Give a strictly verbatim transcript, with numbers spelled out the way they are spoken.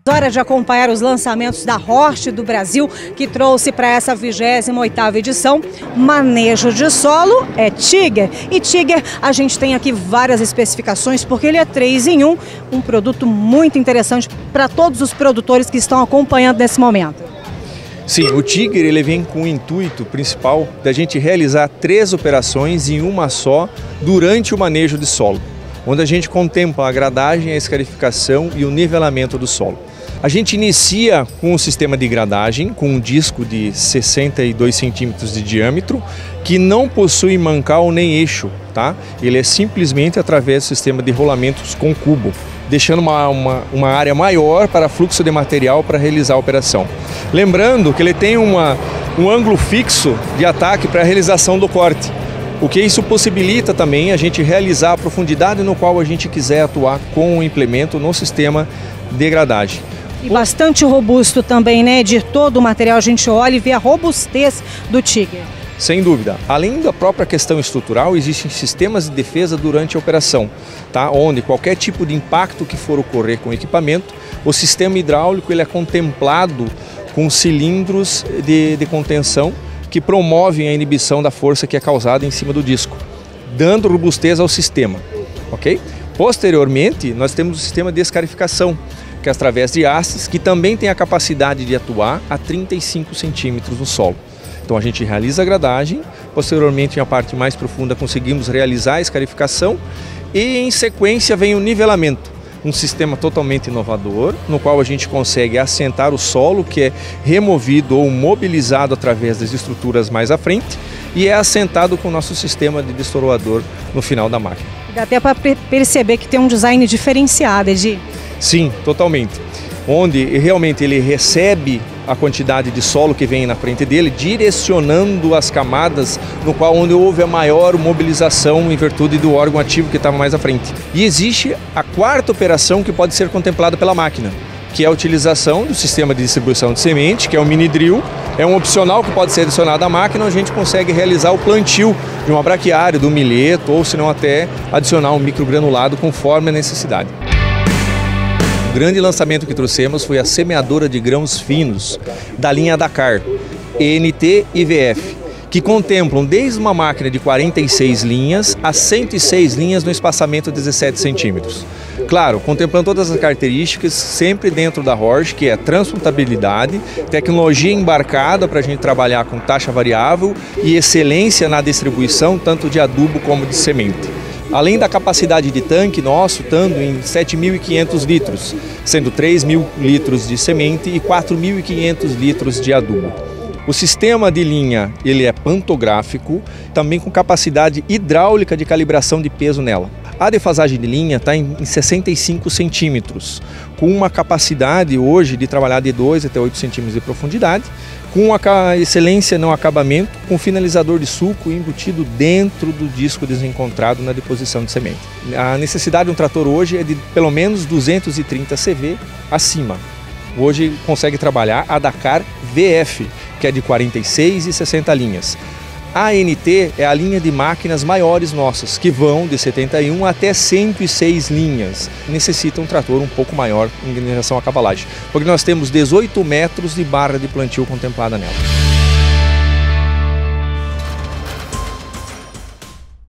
Hora de acompanhar os lançamentos da Horsch do Brasil, que trouxe para essa vigésima oitava edição manejo de solo, é Tiger. E Tiger, a gente tem aqui várias especificações, porque ele é três em um, um produto muito interessante para todos os produtores que estão acompanhando nesse momento. Sim, o Tiger ele vem com o intuito principal da gente realizar três operações em uma só durante o manejo de solo, onde a gente contempla a gradagem, a escarificação e o nivelamento do solo. A gente inicia com um sistema de gradagem, com um disco de sessenta e dois centímetros de diâmetro, que não possui mancal nem eixo, tá? Ele é simplesmente através do sistema de rolamentos com cubo, deixando uma, uma, uma área maior para fluxo de material para realizar a operação. Lembrando que ele tem uma, um ângulo fixo de ataque para a realização do corte, o que isso possibilita também a gente realizar a profundidade no qual a gente quiser atuar com o implemento no sistema de gradagem. E bastante robusto também, né? De todo o material a gente olha e vê a robustez do Tiger. Sem dúvida. Além da própria questão estrutural, existem sistemas de defesa durante a operação, tá? Onde qualquer tipo de impacto que for ocorrer com o equipamento, o sistema hidráulico ele é contemplado com cilindros de, de contenção que promovem a inibição da força que é causada em cima do disco, dando robustez ao sistema, ok? Posteriormente, nós temos o sistema de escarificação, que é através de hastes, que também tem a capacidade de atuar a trinta e cinco centímetros no solo. Então a gente realiza a gradagem, posteriormente em a parte mais profunda conseguimos realizar a escarificação e em sequência vem o nivelamento, um sistema totalmente inovador, no qual a gente consegue assentar o solo que é removido ou mobilizado através das estruturas mais à frente e é assentado com o nosso sistema de destoroador no final da máquina. Dá até para perceber que tem um design diferenciado, Edi. Sim, totalmente. Onde realmente ele recebe a quantidade de solo que vem na frente dele, direcionando as camadas no qual onde houve a maior mobilização em virtude do órgão ativo que estava mais à frente. E existe a quarta operação que pode ser contemplada pela máquina, que é a utilização do sistema de distribuição de semente, que é o mini drill. É um opcional que pode ser adicionado à máquina, onde a gente consegue realizar o plantio de uma braquiária, do milheto, ou se não até adicionar um microgranulado conforme a necessidade. O grande lançamento que trouxemos foi a semeadora de grãos finos da linha Dakar, E N T e V F, que contemplam desde uma máquina de quarenta e seis linhas a cento e seis linhas no espaçamento de dezessete centímetros. Claro, contemplando todas as características, sempre dentro da Horsch, que é transportabilidade, tecnologia embarcada para a gente trabalhar com taxa variável e excelência na distribuição, tanto de adubo como de semente. Além da capacidade de tanque nosso, estando em sete mil e quinhentos litros, sendo três mil litros de semente e quatro mil e quinhentos litros de adubo. O sistema de linha ele é pantográfico, também com capacidade hidráulica de calibração de peso nela. A defasagem de linha está em sessenta e cinco centímetros, com uma capacidade hoje de trabalhar de dois até oito centímetros de profundidade, com a excelência no acabamento, com finalizador de sulco embutido dentro do disco desencontrado na deposição de semente. A necessidade de um trator hoje é de pelo menos duzentos e trinta C V acima. Hoje consegue trabalhar a Dakar V F, que é de quarenta e seis e sessenta linhas. A N T é a linha de máquinas maiores nossas, que vão de setenta e um até cento e seis linhas. Necessita um trator um pouco maior em relação à cavalagem, porque nós temos dezoito metros de barra de plantio contemplada nela.